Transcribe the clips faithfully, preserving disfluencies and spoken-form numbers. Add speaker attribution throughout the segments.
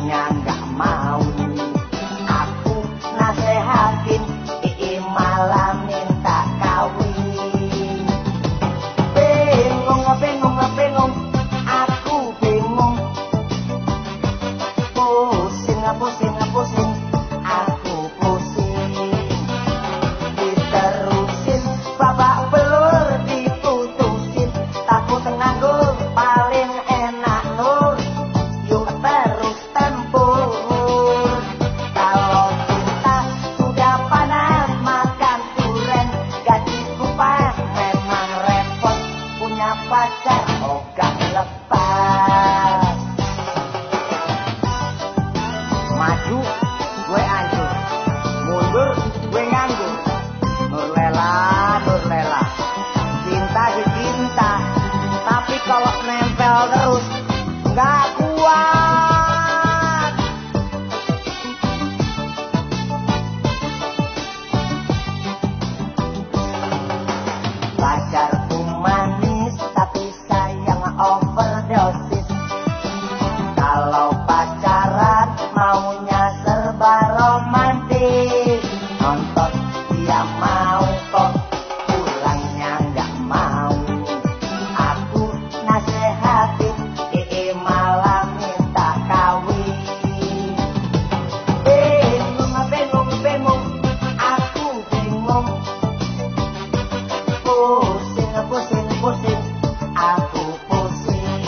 Speaker 1: pulangnya nggak mau. Aku nasehatin, ii malah minta kawin. Bingung, bingung, bingung, aku bingung. Pusing, pusing, pusing, aku pusing. Diterusin, babak belur diputusin. Takut nganggur paling enak nur. Yuk terus tempur. Kalau cinta sudah panas makan duren. Gaji kupas memang repot. Punya pacar ogah lepas. Maju gue hancur, mundur gue nganggur. Nur lela, nur lela, cinta di cinta, tapi kalau nempel terus nggak kuat. Pacarku manis tapi sayang overdosis. Kalau pacaran maunya serba romantis. Nonton dia mau kok, pulangnya nggak mau. Aku nasehatin, ii malah minta kawin. Bingung, bingung, bingung, aku bingung. Pusing, pusing, pusing, aku pusing.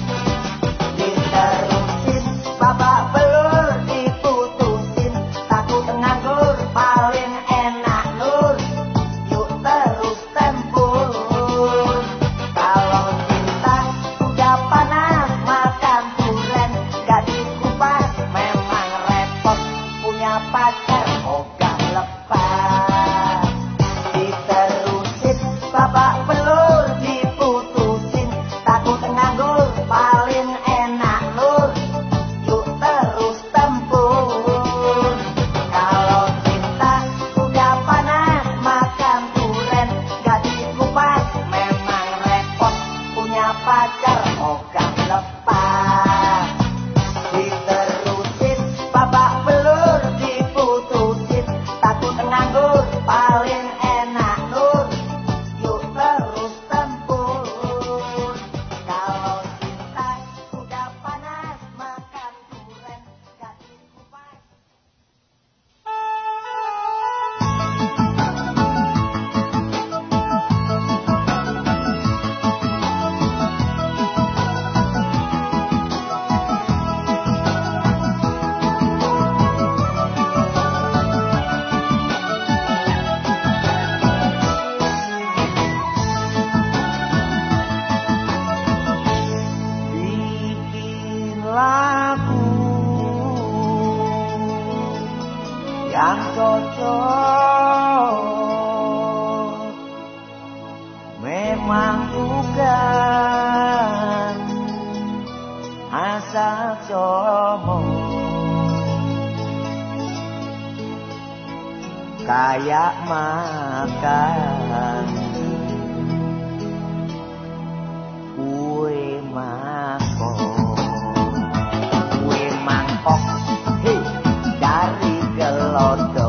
Speaker 1: Diterusin, babak belur diputusin. Takut nganggur paling enak nur. Yuk terus tempur. Kalau cinta sudah panas makan duren. Gaji kupas memang repot. Punya pacar ogah lepas. Diterusin, babak belur diputusin. Takut nganggur paling enak nur. Yuk terus tempur. Kalau cinta sudah panas makan duren. Gaji kupas memang repot. Punya pacar ogah lepas. Diterusin, babak belur diputusin. Takut nganggur paling enak nur. Yuk terus tempur. Kalau cinta sudah panas makan duren. Gaji kupas. Bikin lagu yang cocok memang bukan asal comot. Kayak makan kue mangkok. Kue mangkok, hei, dari gelodok.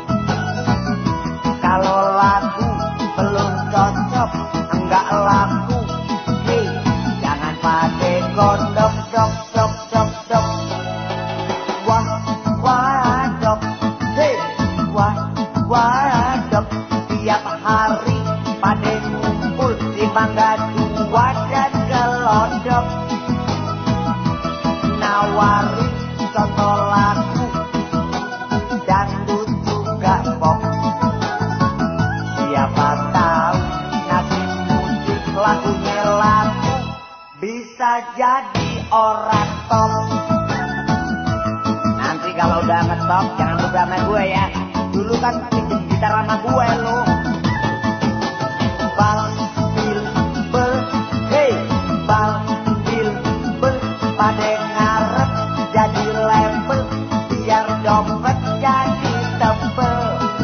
Speaker 1: Kalau lagu belum cocok, enggak laku. Hei, jangan pade gondok, dok, dok, dok, dok. Wah, wah, dok, hei, wah, wah, dok. Tiap hari pade ngumpul di Mangga Dua dan gelodok. Nawarin contoh lagu dangdut juga pop. Siapa tahu nanti musik lagunya laku, bisa jadi orang top. Nanti kalau udah ngetop jangan lupa sama gue ya. Dulu kan pinjem gitar sama gue lo. Bal bil bel, hey, bal bil bel, pada ngarep jadi label biar dompet jadi tebel.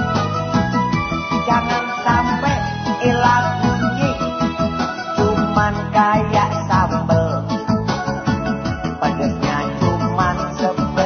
Speaker 1: Jangan sampai hilang bunyi, cuman kayak sambel. Pedesnya cuman sebel.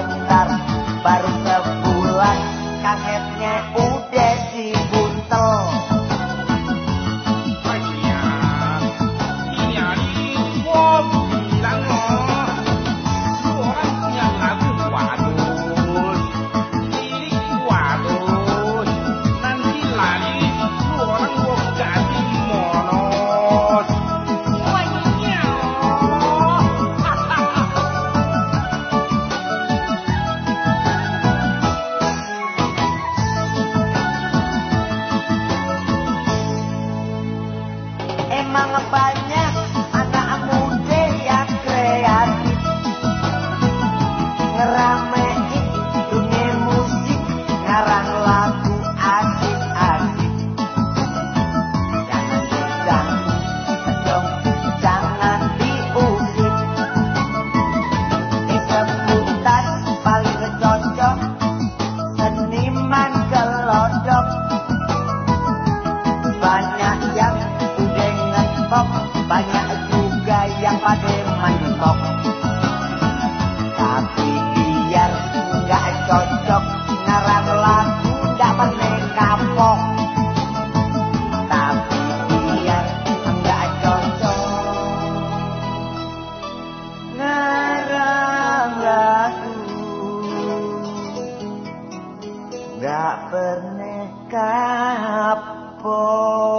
Speaker 1: gak pernah kapok.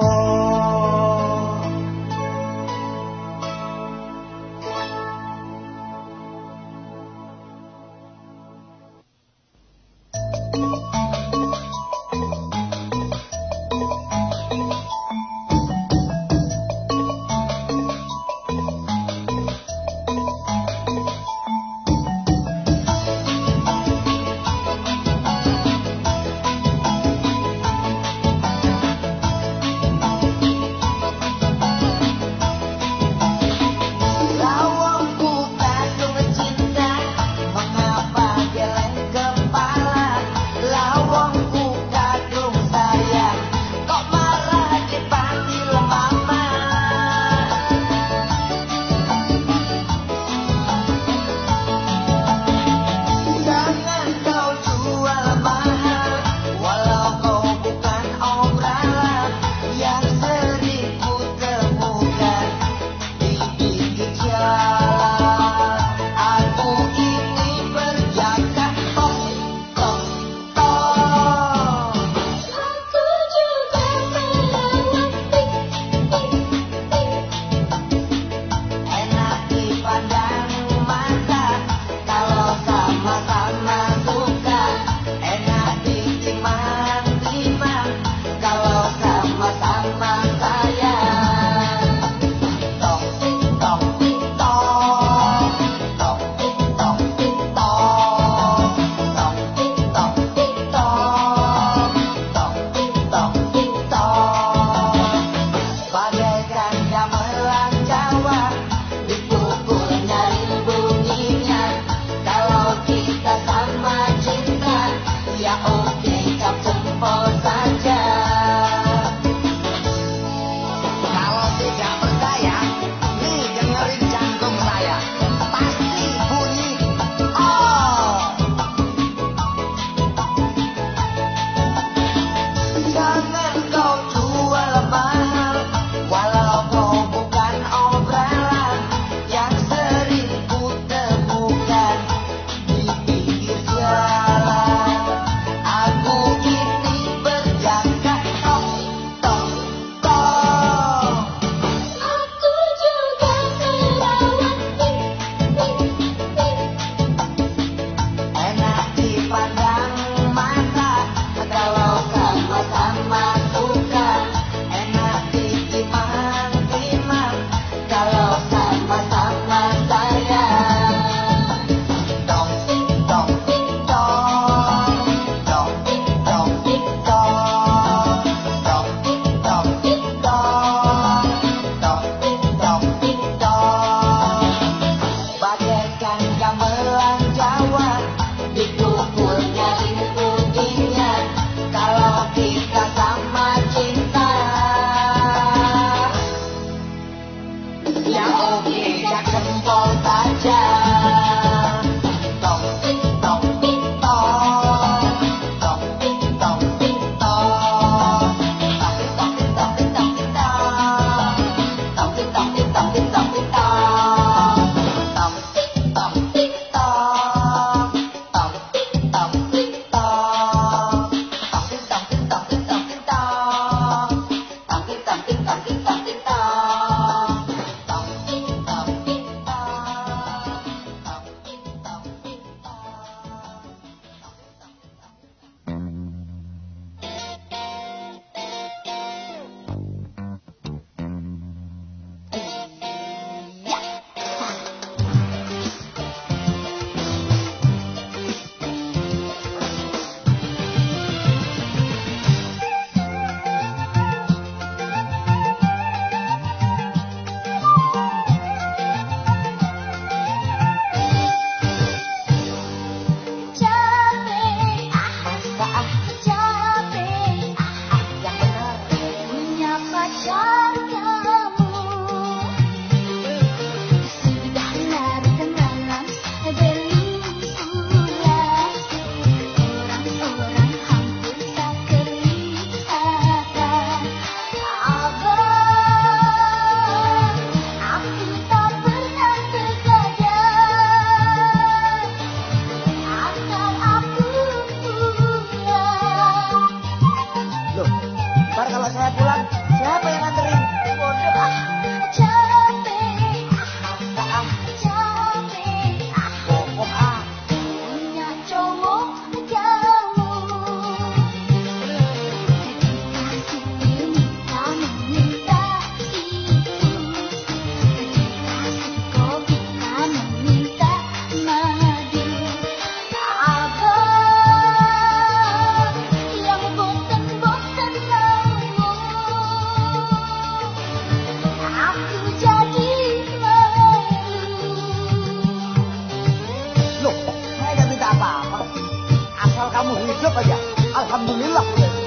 Speaker 1: kamu hidup aja, alhamdulillah.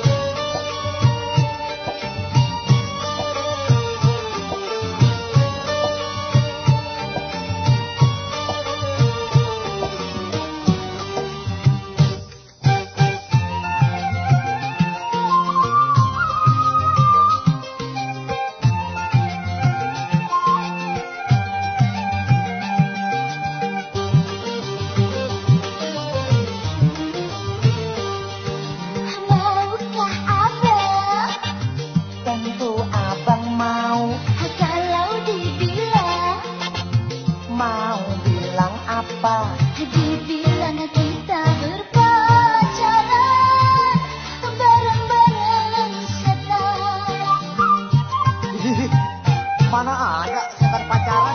Speaker 1: Mana ada setan pacaran?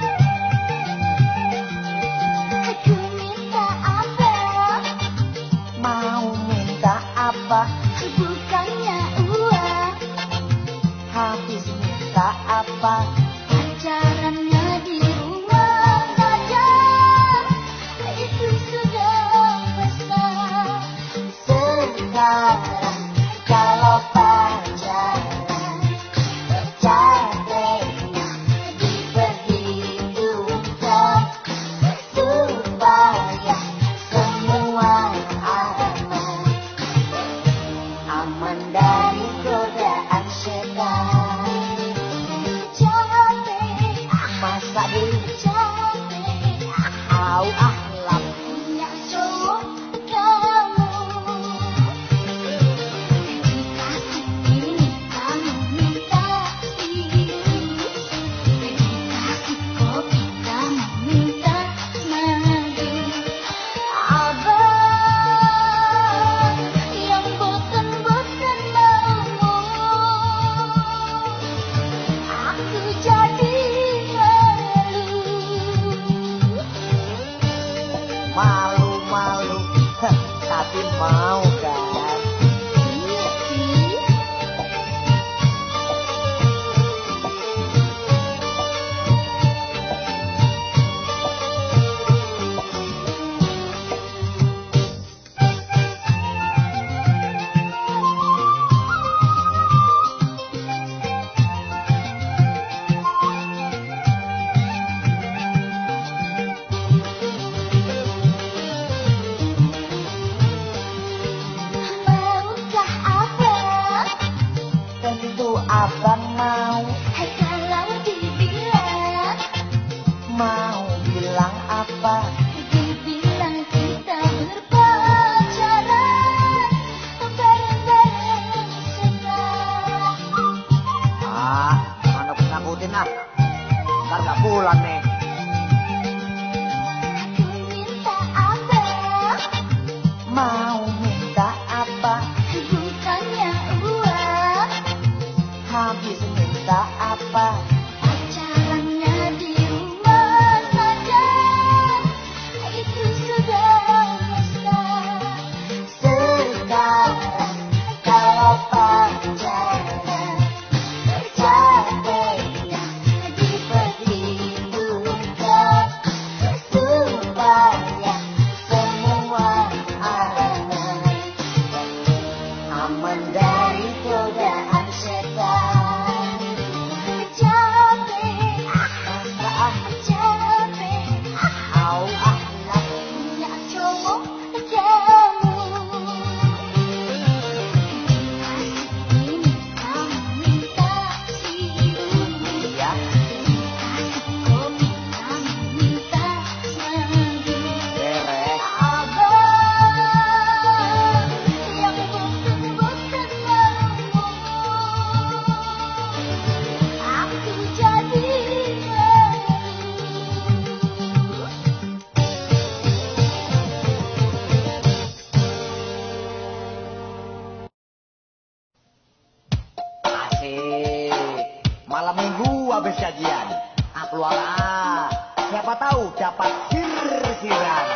Speaker 2: Aku minta apa?
Speaker 1: Mau minta apa?
Speaker 2: Bukannya uang.
Speaker 1: Habis minta apa?
Speaker 2: Pacarannya di rumah saja. Itu sudah pesta.
Speaker 1: Sekarang kalau pacaran malu-malu, tapi mau kan?
Speaker 2: Iya sih.
Speaker 1: Abang mau,
Speaker 2: Hai kalau dibilang,
Speaker 1: mau bilang apa?
Speaker 2: dibilang kita berpacaran, bareng-bareng senang.
Speaker 1: Ah, mana aku nakutin ah, ntar gak pulang nih.
Speaker 2: Aku minta apa?
Speaker 1: Mau minta apa?
Speaker 2: Bukannya uang.
Speaker 1: Habis minta apa?
Speaker 2: Pacarannya di rumah saja. Itu sudah pesta.
Speaker 1: Sekarang kalau pacaran capeknya diperhitungkan supaya semua aman aman dari godaan setan.
Speaker 2: Capek,
Speaker 1: Ah,
Speaker 2: capek,
Speaker 1: au ah nak
Speaker 2: punya cowok kamu. Kasih ini kamu minta situ.
Speaker 1: ya.
Speaker 2: Kasih kopi kamu minta madu.
Speaker 1: Beres.
Speaker 2: Abang yang bosan-bosan mau, aku jadi
Speaker 1: Asik. Malam minggu habis gajian. Ah, keluar ah. Siapa tahu dapat sir-siran.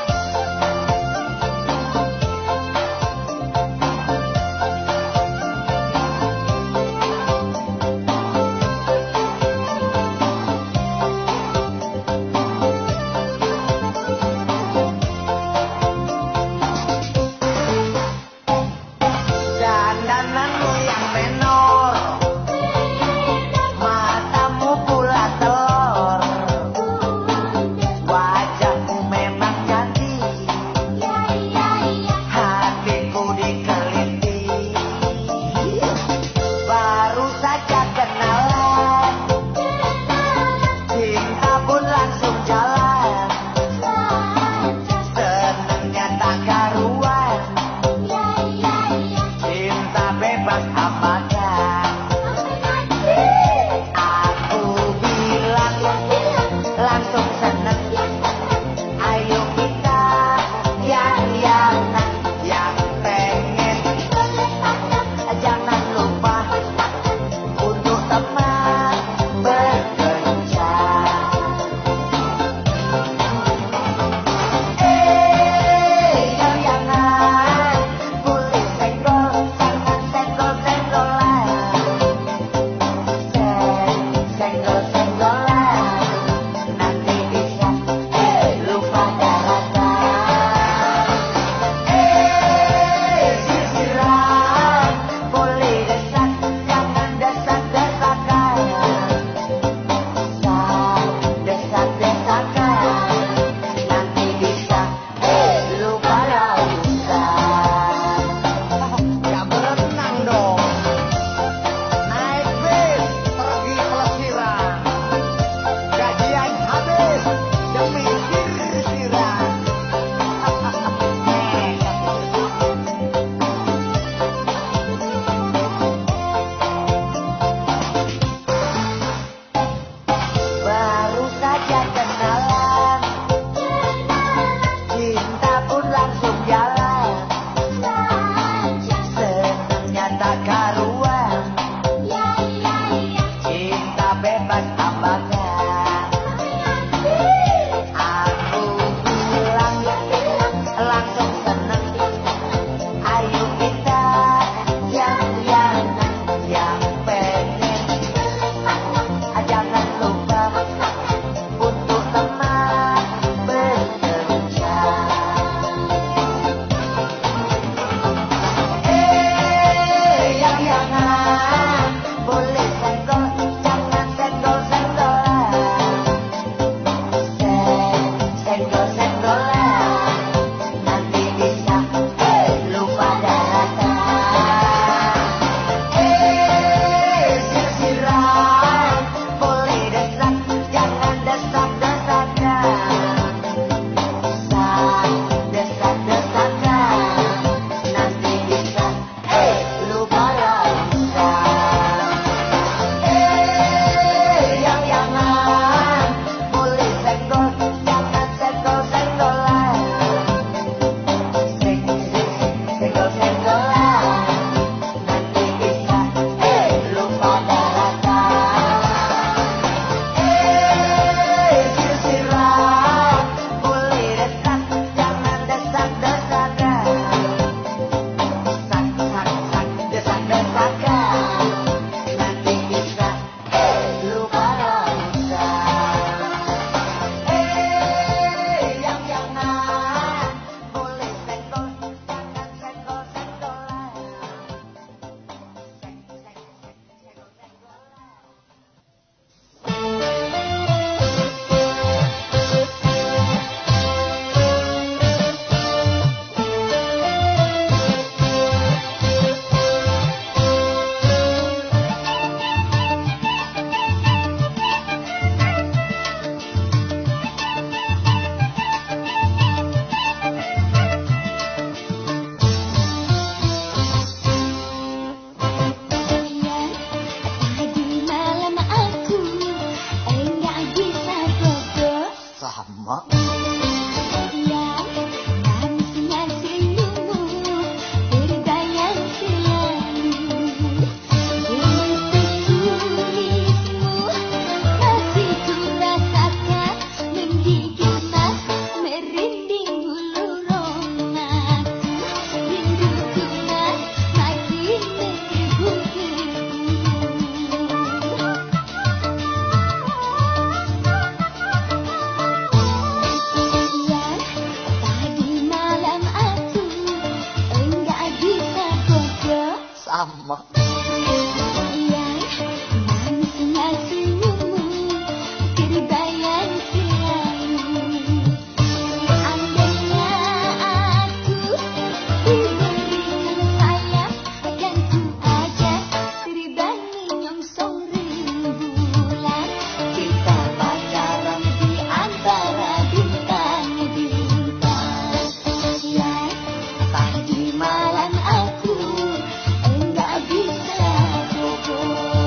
Speaker 1: Sama.
Speaker 2: Iya, manisnya senyummu terbayang selalu. Andainya aku diberikan sayap, akan ku ajak terbang menyongsong rembulan. Kita pacaran di antara bintang-bintang. Ya, tadi malam aku enggak bisa bobo.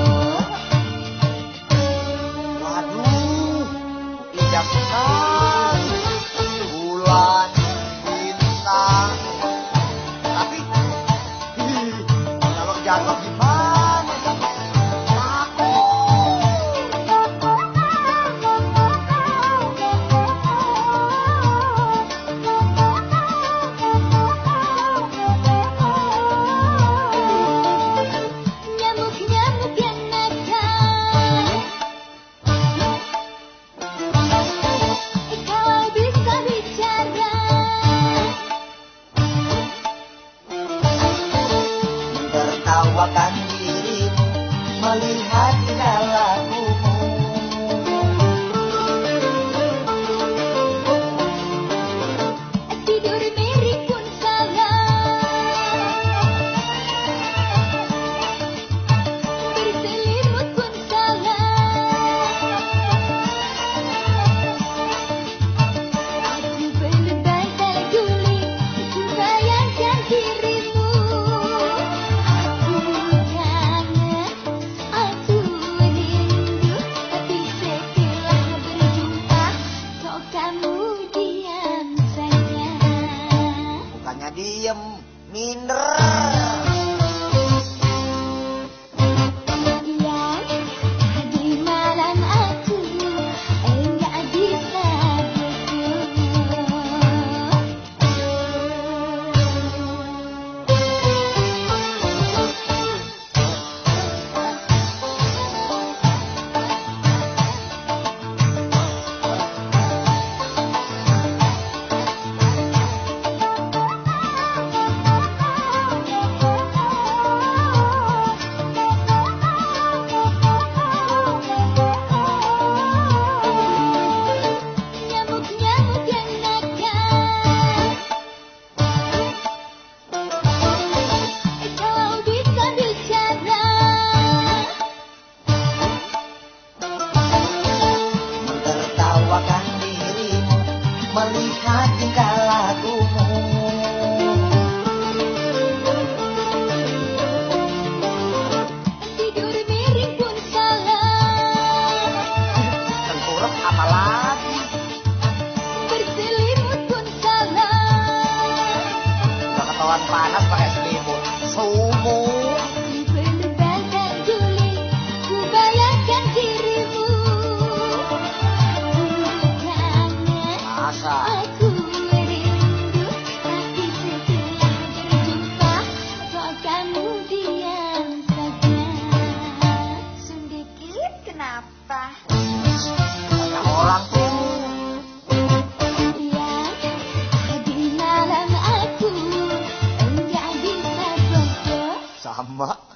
Speaker 1: Waduh, indah sekali. Bulan, bintang. Tapi, ih, kalau jatuh gimana?
Speaker 2: Nyamuk-nyamuk yang nakal, kalau bisa bicara,
Speaker 1: Tertawakan dirimu melihat lakumu.
Speaker 2: tidur miring pun salah, berselimut pun salah. Aku berbantal guling, ku bayangkan dirimu. Aku kangen, aku rindu, tapi setelah berjumpa, kok kamu diam saja.
Speaker 1: Bukannya diem, minder.
Speaker 2: Iya, tadi malam aku enggak bisa nyamuk-nyamuk yang nakal, kalau bisa bicara,
Speaker 1: Tertawakan dirimu melihat tingkah lakumu.
Speaker 2: tidur miring pun salah,
Speaker 1: Tengkurap apalagi.
Speaker 2: berselimut pun salah.
Speaker 1: Udah ketahuan panas pakai selimut. Sumur.
Speaker 2: Berbantal guling, ku bayangkan dirimu. Aku kangen,
Speaker 1: Masa?
Speaker 2: aku rindu, tapi setelah berjumpa, kok kamu diam saja. Sundikit kenapa?
Speaker 1: Banyak orang tuh.
Speaker 2: Iya, tadi malam aku enggak bisa bobo.
Speaker 1: Sama.